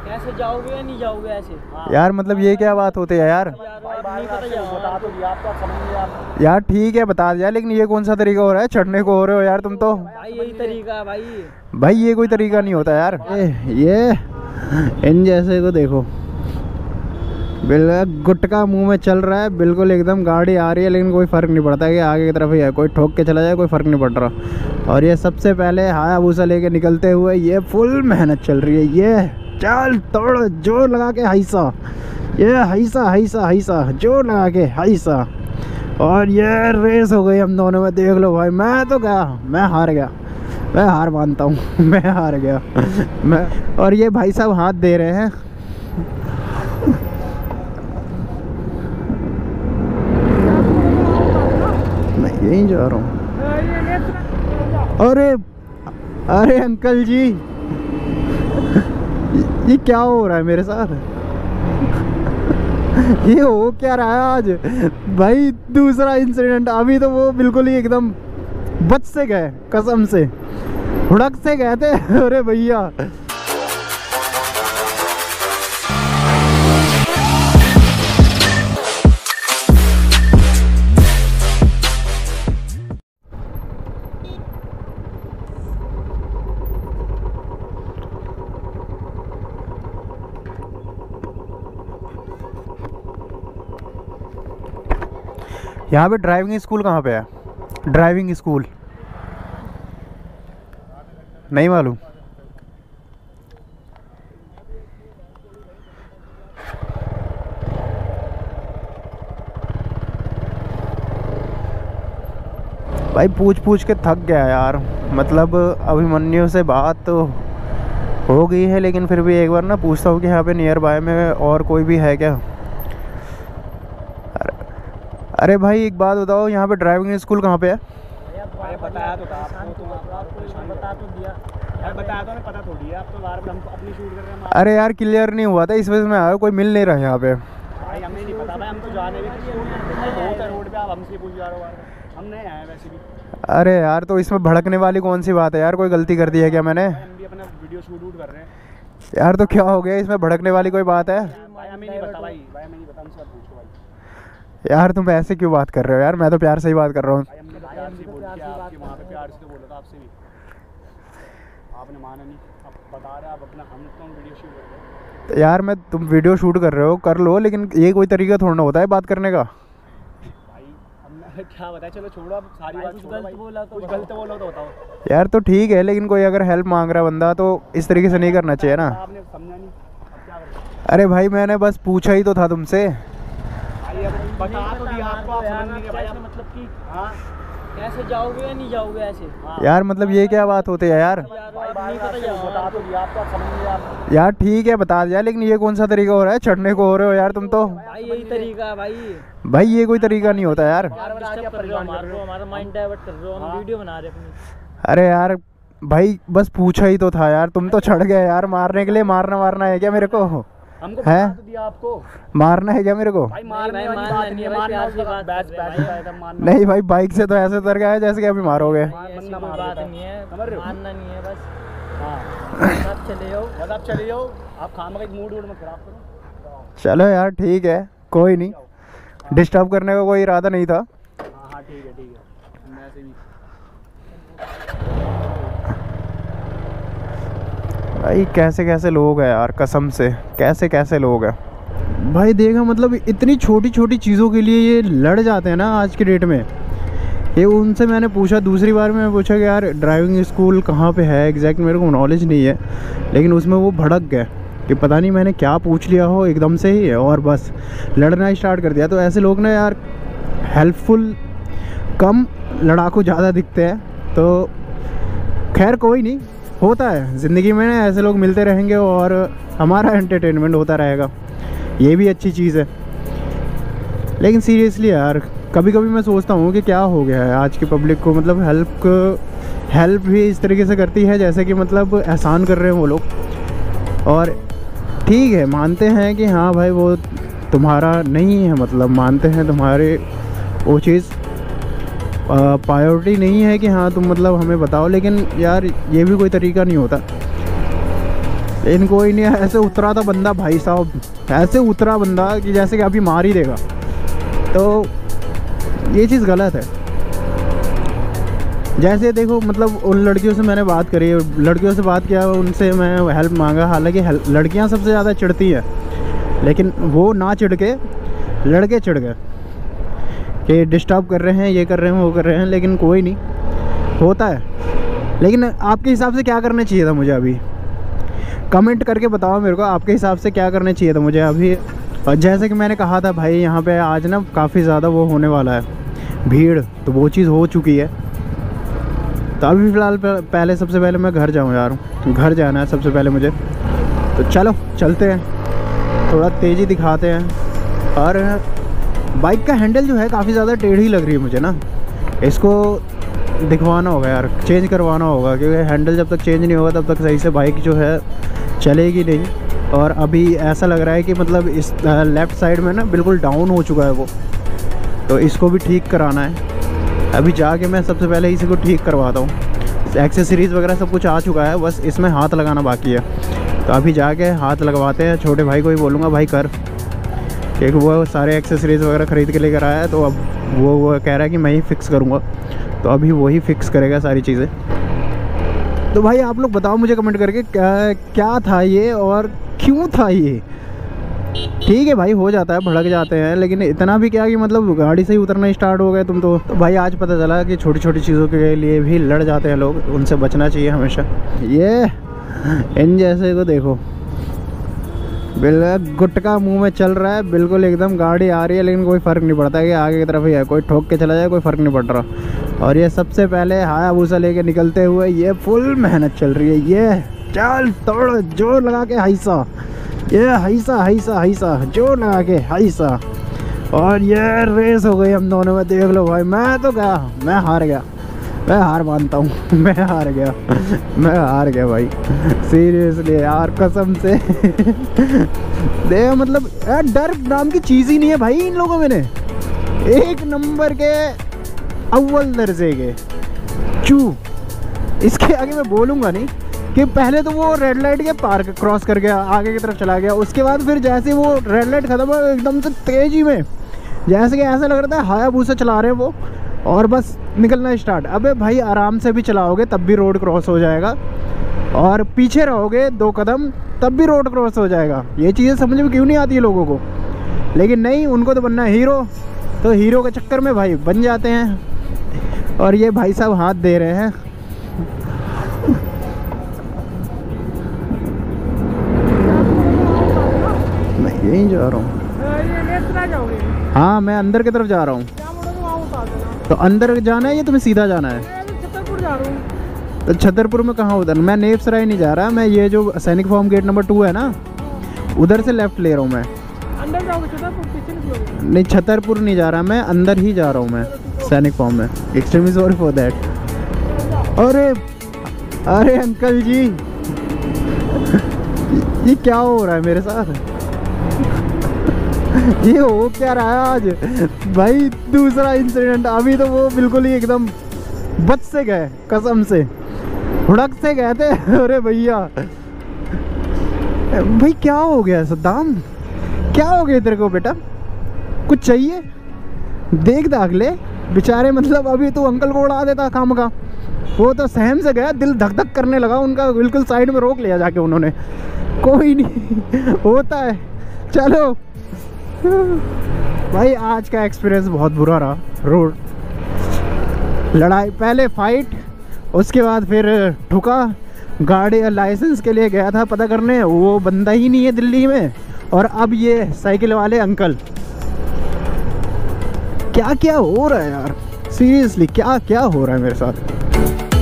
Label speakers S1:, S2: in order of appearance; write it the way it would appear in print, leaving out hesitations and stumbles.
S1: कैसे जाओगे या नहीं जाओगे ऐसे?
S2: यार मतलब ये क्या बात होती है यार? यार ठीक है बता दिया, लेकिन ये कौन सा तरीका हो रहा है? चढ़ने को हो रहे हो यार तुम तो।
S1: भाई यही तरीका है भाई।
S2: भाई ये कोई तरीका नहीं होता यार। ये इन जैसे को देखो, बिल्कुल गुटका मुंह में चल रहा है, बिल्कुल एकदम गाड़ी आ रही है लेकिन कोई फ़र्क नहीं पड़ता कि आगे की तरफ ही है, कोई ठोक के चला जाए कोई फ़र्क नहीं पड़ रहा। और ये सबसे पहले हायाबुसा लेके निकलते हुए ये फुल मेहनत चल रही है। ये चल तोड़ जोर लगा के हाइसा, ये हाइसा हाइसा हाइसा जोर लगा के हाइसा। और ये रेस हो गई हम दोनों में, देख लो भाई। मैं तो गया, मैं हार गया, मैं हार मानता हूँ मैं हार गया मैं। और ये भाई साहब हाथ दे रहे हैं। मैं यहीं जा रहा हूँ। अरे अरे अंकल जी, ये क्या हो रहा है मेरे साथ? ये हो क्या रहा है आज भाई? दूसरा इंसिडेंट। अभी तो वो बिल्कुल ही एकदम बच से गए, कसम से हुड़क से गए थे। अरे भैया यहाँ पे ड्राइविंग स्कूल कहाँ पे है? ड्राइविंग स्कूल नहीं मालूम। भाई पूछ पूछ के थक गया यार। मतलब अभिमन्यु से बात तो हो गई है, लेकिन फिर भी एक बार ना पूछता हूँ कि यहाँ पे नियर बाय में और कोई भी है क्या। अरे भाई एक बात बताओ, यहाँ पे ड्राइविंग स्कूल कहाँ पे है?
S1: बताया तो था आपको, बता तो दिया यार, बताया तो पता थोड़ी है। आप तो बार बार हम अपनी शूट कर रहे हैं।
S2: अरे यार क्लियर नहीं हुआ था, इस वजह से मैं आया, कोई मिल नहीं रहा यहाँ पे।
S1: भाई हमें नहीं पता भाई, हम तो जाने भी बहुत है रोड पे, आप हमसे पूछ जा रहे हो। हम नहीं आए वैसे भी।
S2: अरे यार तो इसमें भड़कने वाली कौन सी बात है यार? कोई गलती कर दी है क्या मैंने?
S1: हम भी अपना वीडियो शूट कर रहे हैं
S2: यार। तो क्या हो गया इसमें भड़कने वाली कोई बात है?
S1: भाई हमें नहीं पता भाई, हमें नहीं पता, हमसे पूछो भाई।
S2: यार तुम ऐसे क्यों बात कर रहे हो यार? मैं तो प्यार से ही बात कर रहा हूँ।
S1: वहाँ पे प्यार से बोला था आपसे भी, आपने माना नहीं। अब बता रहे आप अपना, हम तो वीडियो शूट कर रहे हैं।
S2: यार मैं, तुम वीडियो शूट कर रहे हो कर लो, लेकिन ये कोई तरीका थोड़ा ना होता है बात करने का।
S1: भाई हमने क्या बताया, चलो छोड़ो अब सारी बात। कुछ गलत बोला तो बताओ
S2: यार। तो ठीक है, लेकिन कोई अगर हेल्प मांग रहा है बंदा तो इस तरीके से नहीं करना चाहिए ना।
S1: आपने समझा नहीं, अब क्या करें?
S2: अरे भाई मैंने बस पूछा ही तो था तुमसे।
S1: बता तो दिया आपको, आप समझ नहीं रहे भाई। मतलब कि हाँ कैसे जाओगे या नहीं जाओगे ऐसे?
S2: यार मतलब ये क्या बात होती है यार?
S1: बता तो दिया आपको, आप समझ नहीं रहे।
S2: यार ठीक है बता दिया, लेकिन ये कौन सा तरीका हो रहा है? चढ़ने को हो रहे हो यार तुम तो।
S1: भाई यही तरीका है भाई।
S2: भाई ये कोई तरीका नहीं होता यार।
S1: हमारा माइंड डाइवर्ट कर रहे हो, हम वीडियो बना रहे अपनी।
S2: अरे यार भाई बस पूछा ही तो था यार, तुम तो चढ़ गए यार मारने के लिए। मारना है क्या मेरे को?
S1: हमको
S2: है
S1: बता तो दिया आपको।
S2: मारना है क्या मेरे को?
S1: भाई मारने वाली बात नहीं है,
S2: नहीं भाई, बाइक से तो ऐसे उतर गया है जैसे कि अभी मारोगे।
S1: बात नहीं है, मानना नहीं है बस। हाँ आप चले जाओ, आप खाम का मूड मत खराब करो।
S2: चलो यार ठीक है, कोई नहीं, डिस्टर्ब करने का कोई इरादा नहीं था।
S1: हाँ ठीक है मैं ऐसे भी।
S2: भाई कैसे कैसे लोग हैं यार, कसम से कैसे कैसे लोग हैं भाई। देखा मतलब इतनी छोटी छोटी चीज़ों के लिए ये लड़ जाते हैं ना आज की डेट में। ये उनसे मैंने पूछा, दूसरी बार में पूछा कि यार ड्राइविंग स्कूल कहाँ पे है एग्जैक्ट, मेरे को नॉलेज नहीं है। लेकिन उसमें वो भड़क गए कि पता नहीं मैंने क्या पूछ लिया हो एकदम से ही, और बस लड़ना स्टार्ट कर दिया। तो ऐसे लोग ना यार हेल्पफुल कम, लड़ाकू ज़्यादा दिखते हैं। तो खैर कोई नहीं, होता है ज़िंदगी में ना, ऐसे लोग मिलते रहेंगे और हमारा एंटरटेनमेंट होता रहेगा, ये भी अच्छी चीज़ है। लेकिन सीरियसली यार कभी कभी मैं सोचता हूँ कि क्या हो गया है आज की पब्लिक को। मतलब हेल्प भी इस तरीके से करती है जैसे कि मतलब एहसान कर रहे हैं वो लोग। और ठीक है, मानते हैं कि हाँ भाई वो तुम्हारा नहीं है, मतलब मानते हैं तुम्हारे वो चीज़ प्रायोरिटी नहीं है कि हाँ तुम मतलब हमें बताओ। लेकिन यार ये भी कोई तरीका नहीं होता। लेकिन कोई नहीं, ऐसे उतरा था बंदा भाई साहब, ऐसे उतरा बंदा कि जैसे कि अभी मार ही देगा। तो ये चीज़ गलत है। जैसे देखो मतलब उन लड़कियों से मैंने बात करी, लड़कियों से बात किया, उनसे मैं हेल्प मांगा, हालांकि लड़कियां सबसे ज़्यादा चिढ़ती हैं, लेकिन वो ना चिढ़ के लड़के चिढ़ गए कि डिस्टर्ब कर रहे हैं, ये कर रहे हैं, वो कर रहे हैं। लेकिन कोई नहीं, होता है। लेकिन आपके हिसाब से क्या करना चाहिए था मुझे अभी? कमेंट करके बताओ मेरे को, आपके हिसाब से क्या करना चाहिए था मुझे अभी। और जैसे कि मैंने कहा था भाई, यहाँ पे आज ना काफ़ी ज़्यादा वो होने वाला है भीड़, तो वो चीज़ हो चुकी है। तो अभी फ़िलहाल पहले सबसे पहले मैं घर जाऊँ यार, घर जाना है सबसे पहले मुझे। तो चलो चलते हैं, थोड़ा तेज़ी दिखाते हैं। और बाइक का हैंडल जो है काफ़ी ज़्यादा टेढ़ी लग रही है मुझे ना, इसको दिखवाना होगा यार, चेंज करवाना होगा, क्योंकि हैंडल जब तक चेंज नहीं होगा तब तक सही से बाइक जो है चलेगी नहीं। और अभी ऐसा लग रहा है कि मतलब इस लेफ़्ट साइड में ना बिल्कुल डाउन हो चुका है वो, तो इसको भी ठीक कराना है। अभी जाके मैं सबसे पहले इसी को ठीक करवाता हूँ। एक्सेसरीज़ वगैरह सब कुछ आ चुका है, बस इसमें हाथ लगाना बाकी है। तो अभी जाके हाथ लगवाते हैं। छोटे भाई को ही बोलूँगा भाई कर, क्योंकि वो सारे एक्सेसरीज़ वगैरह ख़रीद के लेकर आया है, तो अब वो कह रहा है कि मैं ही फ़िक्स करूँगा, तो अभी वही फ़िक्स करेगा सारी चीज़ें। तो भाई आप लोग बताओ मुझे कमेंट करके क्या था ये और क्यों था ये। ठीक है भाई, हो जाता है, भड़क जाते हैं, लेकिन इतना भी क्या कि मतलब गाड़ी से ही उतरना स्टार्ट हो गए तुम तो भाई आज पता चला कि छोटी छोटी चीज़ों के लिए भी लड़ जाते हैं लोग, उनसे बचना चाहिए हमेशा। ये इन जैसे को देखो, बिल्कुल गुटका मुंह में चल रहा है, बिल्कुल एकदम गाड़ी आ रही है, लेकिन कोई फ़र्क नहीं पड़ता है कि आगे की तरफ ही है, कोई ठोक के चला जाए कोई फ़र्क नहीं पड़ रहा। और ये सबसे पहले हायाबुसा लेके निकलते हुए ये फुल मेहनत चल रही है। ये चल तोड़ जोर लगा के हाइसा, ये हाइसा जोर लगा के हाइसा। और ये रेस हो गई हम दोनों में, देख लो भाई। मैं तो गया, मैं हार गया, मैं हार मानता हूँ, मैं हार गया भाई, सीरियसली यार, कसम से। देख मतलब यार डर नाम की चीज़ ही नहीं है भाई इन लोगों में ने। एक नंबर के अव्वल दर्जे के चू। इसके आगे मैं बोलूँगा नहीं कि पहले तो वो रेड लाइट के पार क्रॉस कर गया, आगे की तरफ चला गया, उसके बाद फिर जैसे वो रेड लाइट ख़त्म हो एकदम से तेज़ी में, जैसे कि ऐसा लग रहा था हायाबुसा चला रहे हैं वो, और बस निकलना स्टार्ट। अबे भाई आराम से भी चलाओगे तब भी रोड क्रॉस हो जाएगा, और पीछे रहोगे 2 कदम तब भी रोड क्रॉस हो जाएगा। ये चीज़ें समझ में क्यों नहीं आती है लोगों को, लेकिन नहीं, उनको तो बनना है हीरो, तो हीरो के चक्कर में भाई बन जाते हैं। और ये भाई साहब हाथ दे रहे हैं। मैं यहीं जा रहा हूँ। हाँ मैं अंदर की तरफ जा रहा हूँ। तो अंदर जाना है या तुम्हें सीधा जाना है?
S3: छतरपुर जा रहा हूँ।
S2: तो छतरपुर में कहाँ उधर? मैं नेपसराय नहीं जा रहा, मैं ये जो सैनिक फॉर्म गेट नंबर 2 है ना, उधर से लेफ्ट ले रहा हूँ मैं।
S3: अंदर जाओगे छतरपुर, पीछे निकलोगे?
S2: नहीं छतरपुर नहीं जा रहा, मैं अंदर ही जा रहा हूँ मैं सैनिक फॉर्म में। Extremely sorry for that. अरे अंकल जी, ये क्या हो रहा है मेरे साथ? ये हो क्या रहा है आज भाई? दूसरा इंसिडेंट। अभी तो वो बिल्कुल ही एकदम बच से गए, कसम से हुड़क से गए थे। अरे भैया भाई क्या हो गया सद्दाम, क्या हो गया तेरे को बेटा? कुछ चाहिए? देख दाग ले बेचारे, मतलब अभी तो अंकल को उड़ा देता काम का, वो तो सहम से गया, दिल धक धक करने लगा उनका, बिल्कुल साइड में रोक लिया जाके उन्होंने। कोई नहीं, होता है, चलो। भाई आज का एक्सपीरियंस बहुत बुरा रहा। रोड लड़ाई, पहले फाइट, उसके बाद फिर ठुका। गाड़ी लाइसेंस के लिए गया था पता करने, वो बंदा ही नहीं है दिल्ली में, और अब ये साइकिल वाले अंकल। क्या क्या हो रहा है यार, सीरियसली क्या क्या हो रहा है मेरे साथ।